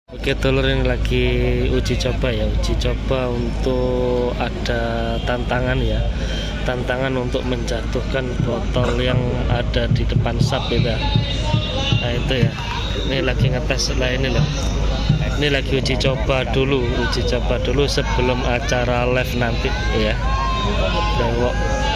Oke telur, ini lagi uji coba ya, uji coba untuk ada tantangan ya, tantangan untuk menjatuhkan botol yang ada di depan sub itu. Nah itu ya, ini lagi ngetes lah ini loh. Ini lagi uji coba dulu sebelum acara live nanti ya. Nah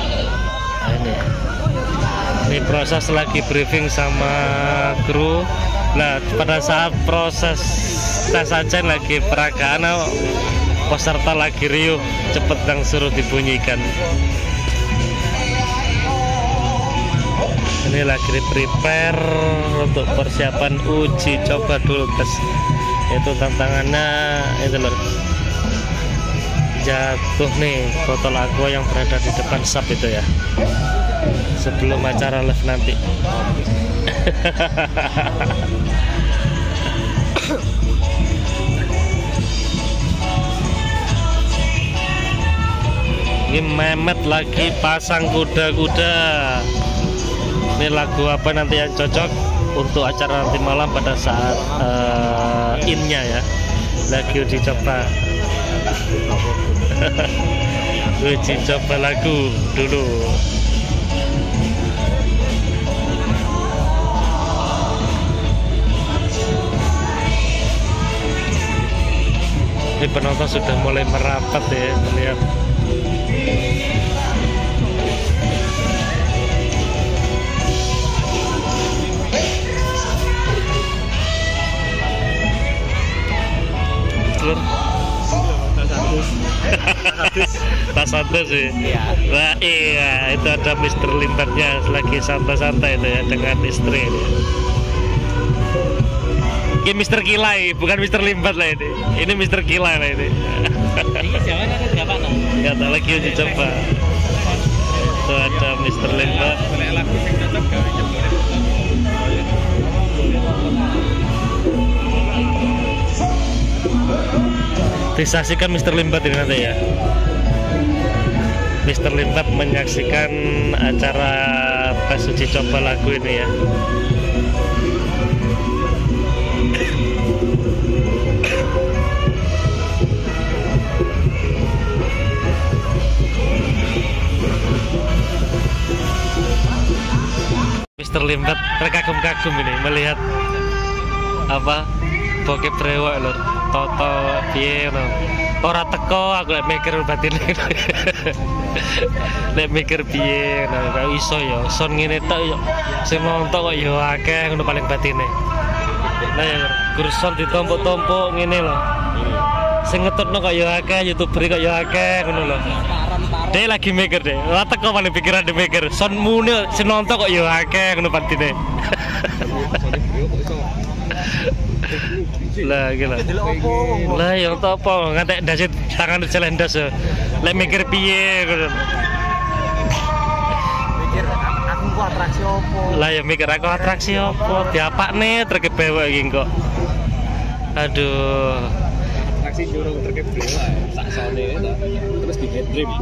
ini proses lagi briefing sama kru. Nah pada saat proses tes aja lagi peragaan, peserta lagi riuh, cepet yang suruh dibunyikan. Ini lagi prepare untuk persiapan uji coba dulu tes. Itu tantangannya itu loh, jatuh nih botol aqua yang berada di depan sub itu ya, sebelum acara live nanti. Ini Mehmet lagi pasang kuda-kuda. Ini lagu apa nanti yang cocok untuk acara nanti malam pada saat innya ya. Lagi uji coba. Uji coba lagu dulu. Ini penonton sudah mulai merapat ya, melihat. Telur tas satu sih. Wah iya, itu ada Mr. Limbatnya lagi santai-santai itu ya dengan istri ini. Ini Mr. Kilai, bukan Mr. Limbat lah ini. Ini Mr. Kilai lah ini. Ini jalan ada berapa nak? Ya tak lagi uji coba. Itu ada Mr. Limbat. Disaksikan Mr. Limbat ini nanti ya. Mr. Limbat menyaksikan acara tes uji coba lagu ini ya. Mr. Limbat terkagum-kagum ini melihat apa bokep brewok lho. Toto piye no. Ora teko aku lek mikir batin. Lek mikir piye no, kok iso ya son ngene tok yo. Sing nonton kok yo akeh ngono paling batine. Lah ya kurson ditompok-tompok ngene lho. Sing ngetutno kok yo akeh, YouTuber kok yo akeh ngono lho. Dia lagi mikir deh, ora teko paling pikiran dia mikir. Son mune sing nonton kok yo akeh ngono batine. Lah gila. Lah yang tak apa ngantek dasit tangan jalan das. Lek mikir piye ngono. Mikir aku atraksi opo? Lah ya mikir aku atraksi opo? Diapakne terkebewek iki kok. Aduh. Atraksi jurung terkebewek saksone terus di dream.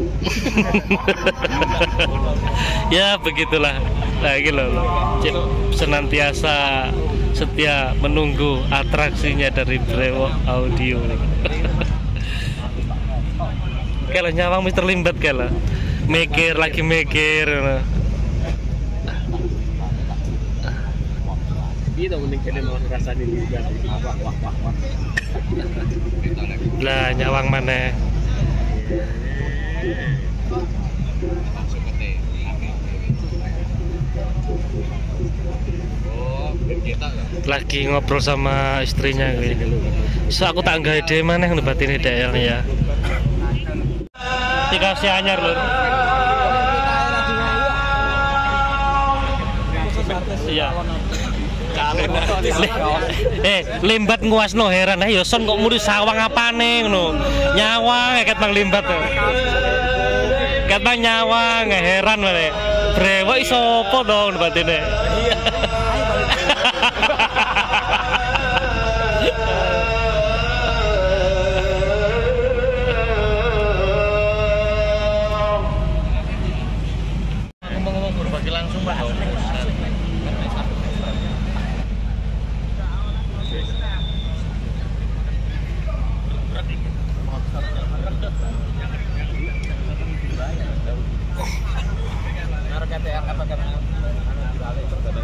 Ya begitulah. Nah iki lho. Senantiasa setia menunggu atraksinya dari Brewok Audio. Kalau nyawang Mr. Limbat kalau mikir lagi mikir. Iya dong mending kene mau rasane juga. Wah. Lah nyawang mana? Lagi ngobrol sama istrinya gitu. So aku tak gawe dhewe maneh ngebatine DL ya. Dikasih anyar lur. Iya. Limbat nguasno heran. Ya son kok muri sawang apane ngono. Nyawang ket Bang Limbat. Ket Bang nyawang heran wae. Brewok iso apa dong batine. Ngomong-ngomong berbagi langsung Pak. Tetap